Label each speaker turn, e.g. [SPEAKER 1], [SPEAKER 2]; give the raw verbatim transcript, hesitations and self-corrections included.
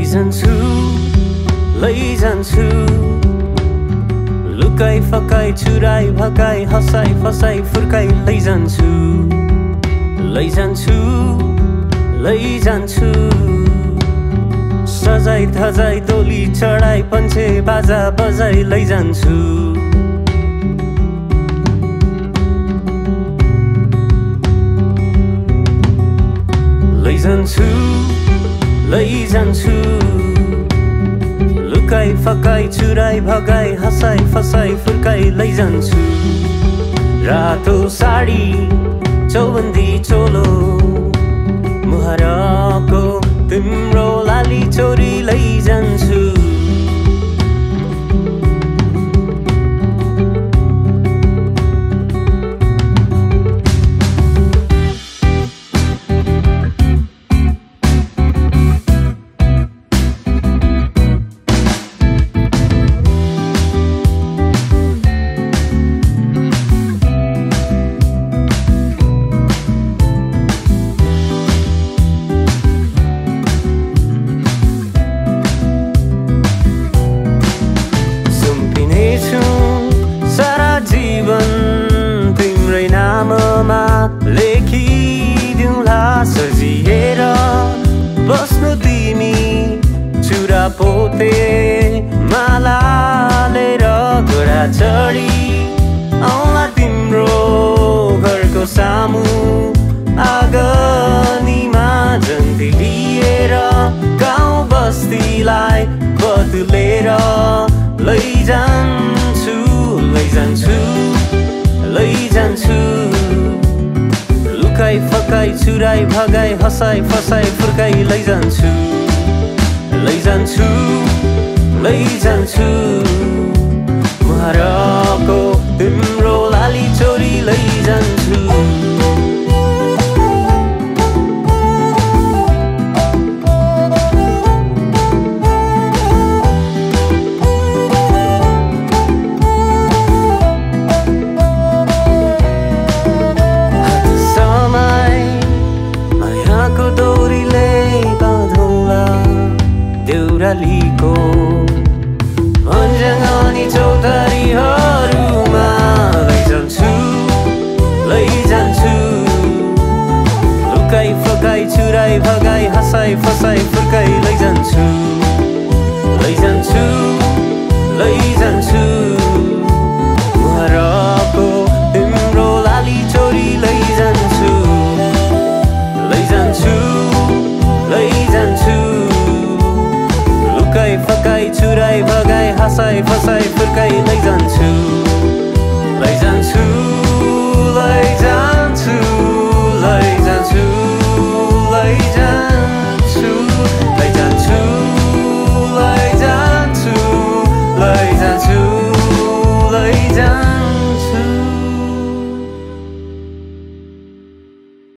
[SPEAKER 1] लैजान्छु लैजान्छु लुकाई फकाई चुराई भगाई हँसाई फसाई फुर्काई लैजान्छु लैजान्छु लैजान्छु सजाई धजाई डोली चढाई पन्छे बाजा बजाई लैजान्छु लैजान्छु लैजान्छु लुकाई फकाई चुराई भगाई हँसाई फसाई फुर्काई लैजान्छु रातो साडी चौबन्दी चोलो मुहारको तिम्रो लाली चोरी लैजान्छु तिम्रै नाममा लेखिदिउँला सजिएर बस्नु तिमी चुरा पोते मालालेर घोडा चढी आउला तिम्रो घरको सामु आँगनीमा जन्ती लिएर गाउँ बस्तीलाई बदलेर लैजान्छु लैजान्छु लैजान्छु लुकाई फकाई चुराई भगाई हँसाई फसाई फुर्काई लैजान्छु लैजान्छु लैजान्छु मुहारको तिम्रो लाली चोरी लैजान्छु देउरालीको अन्जाङ अनि चौतारीहरूमा लैजान्छु लैजान्छु लुकाई फकाई चुराई भगाई हँसाई फसाई फुर्काई लैजान्छु लैजान्छु लैजान्छु मुहारको तिम्रो लाली चोरी लैजान्छु लैजान्छु लैजान्छु लुकाई फकाई चुराई भगाई हँसाई फसाई फुर्काई लैजान्छु लैजान्छु